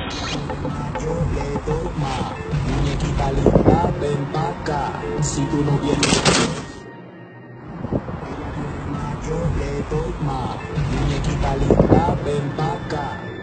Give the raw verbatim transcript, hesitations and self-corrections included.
Yo le doy más. Muñequita linda, ven pa' acá. Si tú no vienes, yo le doy más. Muñequita linda, ven pa' acá.